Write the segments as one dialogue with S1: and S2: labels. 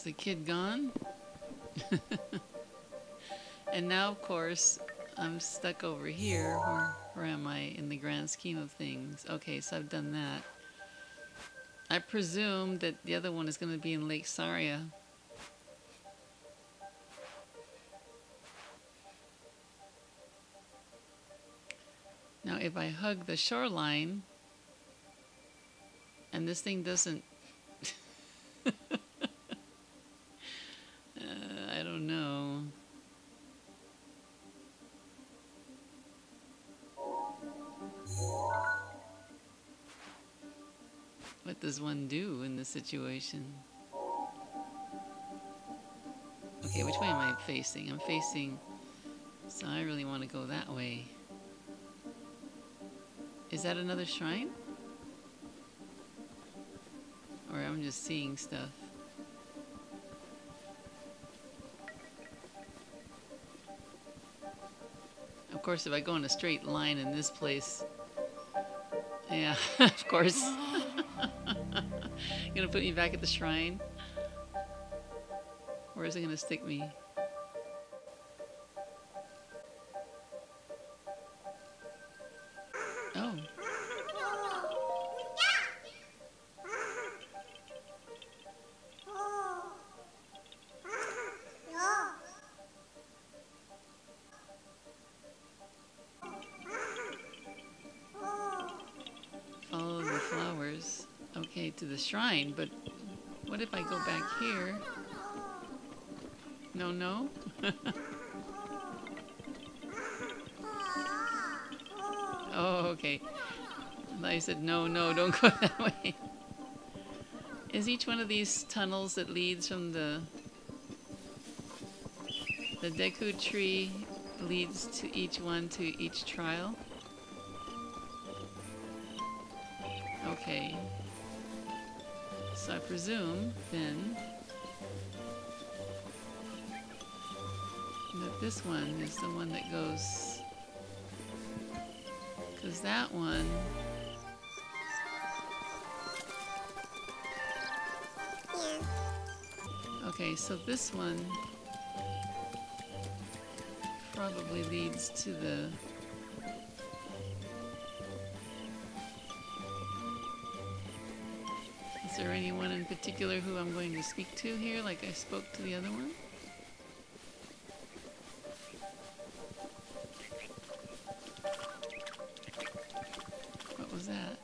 S1: the kid gone? And now, of course, I'm stuck over here. Where am I in the grand scheme of things? Okay, so I've done that. I presume that the other one is going to be in Lake Saria. Now, if I hug the shoreline, and this thing doesn't... I don't know. What does one do in this situation? Okay, which way am I facing? I'm facing... So I really want to go that way. Is that another shrine? Or I'm just seeing stuff? Of course, if I go in a straight line in this place... Yeah, of course. Gonna put me back at the shrine? Where is it gonna stick me? Oh. Follow the flowers. Okay, to the shrine, but what if I go back here? No, no? Oh, okay. I thought you said no, no, don't go that way. Is each one of these tunnels that leads from the Deku tree leads to each one to each trial? Okay. So I presume then that this one is the one that goes, because that one okay, so this one probably leads to the Is there anyone in particular who I'm going to speak to here, like I spoke to the other one? What was that?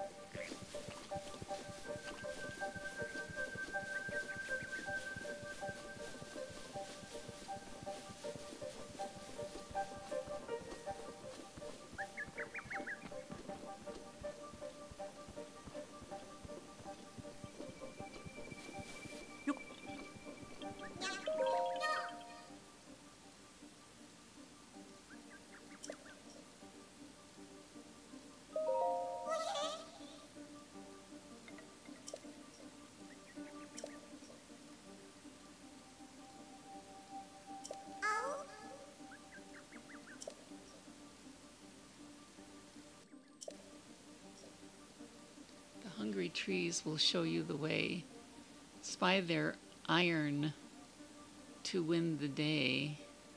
S1: Hungry trees will show you the way. Spy their iron to win the day.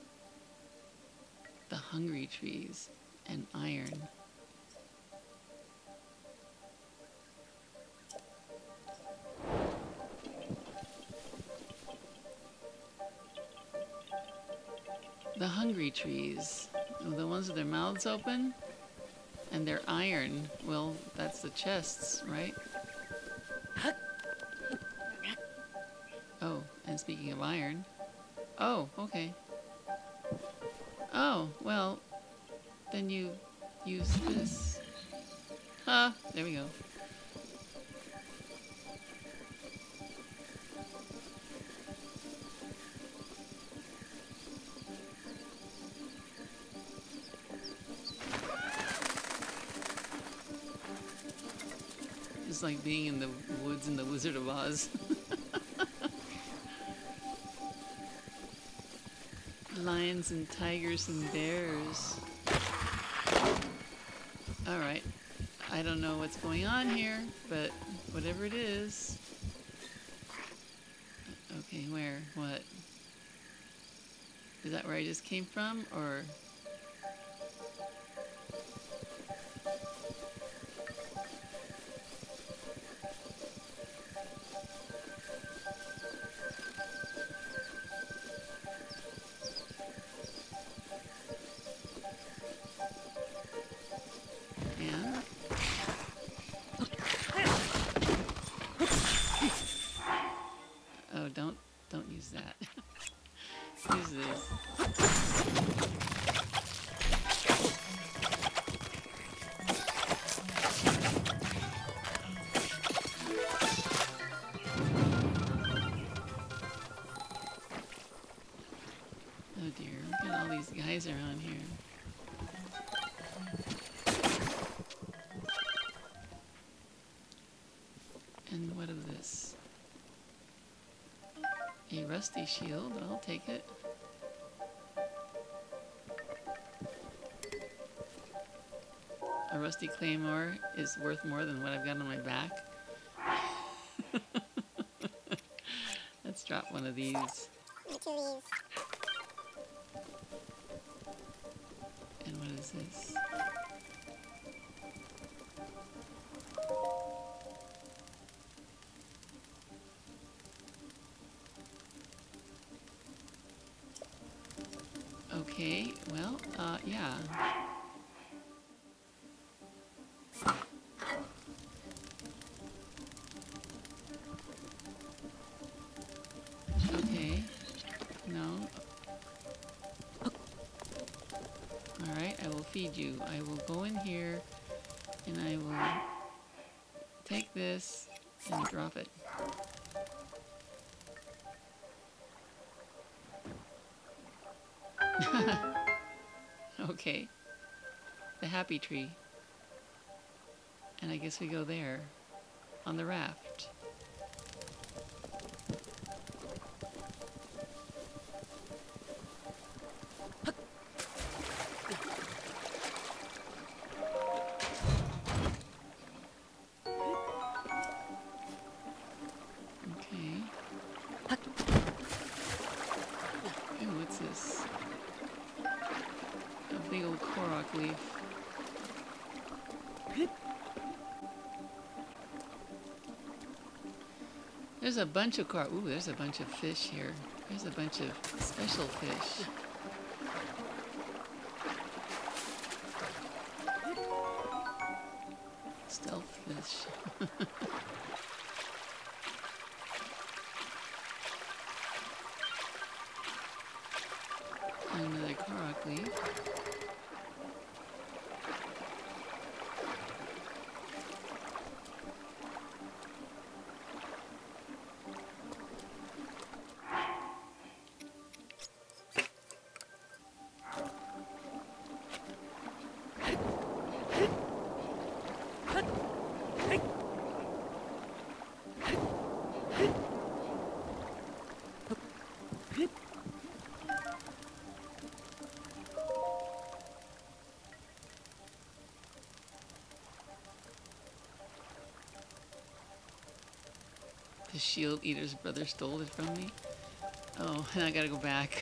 S1: The hungry trees and iron. The hungry trees, the ones with their mouths open. And their iron, well, that's the chests, right? Oh, and speaking of iron. Oh, okay. Oh, well, then you use this. Ah, there we go. It's like being in the woods in the Wizard of Oz. Lions and tigers and bears. Alright. I don't know what's going on here, but whatever it is. Okay. Okay, where? What? Is that where I just came from, or? And? Oh, don't use that. Use this. Oh dear, look at all these guys around here. And what of this? A rusty shield, I'll take it. A rusty claymore is worth more than what I've got on my back. Let's drop one of these. And what is this? Okay, well, yeah. Okay. No. Alright, I will feed you. I will go in here and I will take this and drop it. Okay. The happy tree. And I guess we go there on the raft. Okay. Ooh, what's this? A big old korok leaf. There's a bunch of ooh, there's a bunch of fish here. There's a bunch of special fish. Stealth fish. Another korok leaf. The shield eater's brother stole it from me. Oh, and I gotta go back.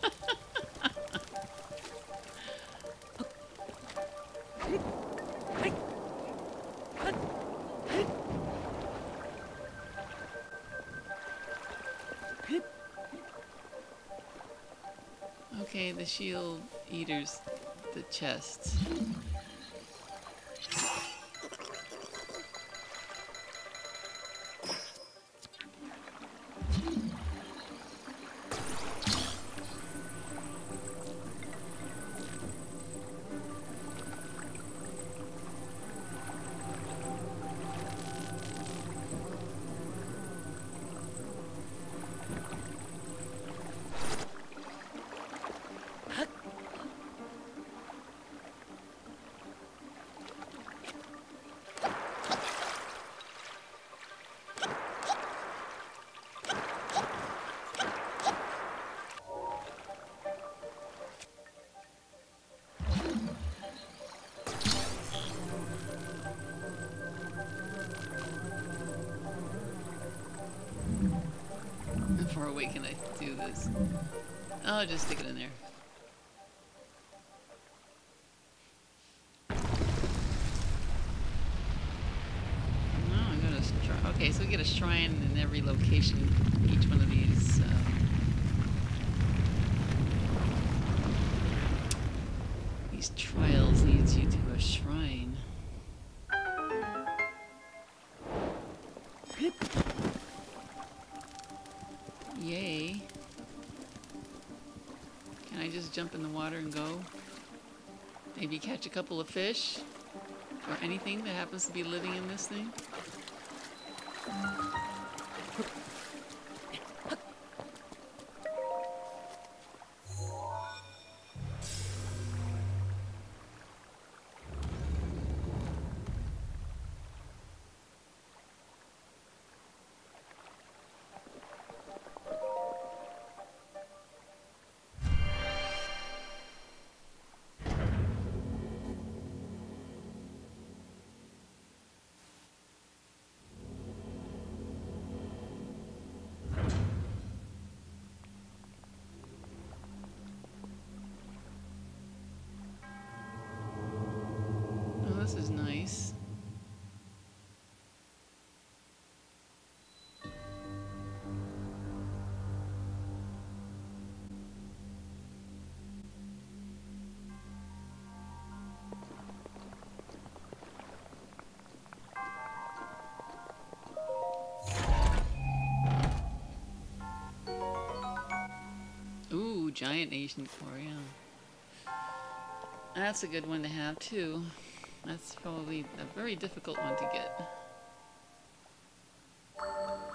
S1: Okay, the shield eater's the chest. more way can I do this? I'll just stick it in there. No, I'm gonna try. Okay, so we get a shrine in every location. Each one of these trials leads you to a shrine. Yay. Can I just jump in the water and go? Maybe catch a couple of fish? Or anything that happens to be living in this thing? Oh, this is nice. Ooh, giant ancient core, yeah. That's a good one to have too. That's probably a very difficult one to get.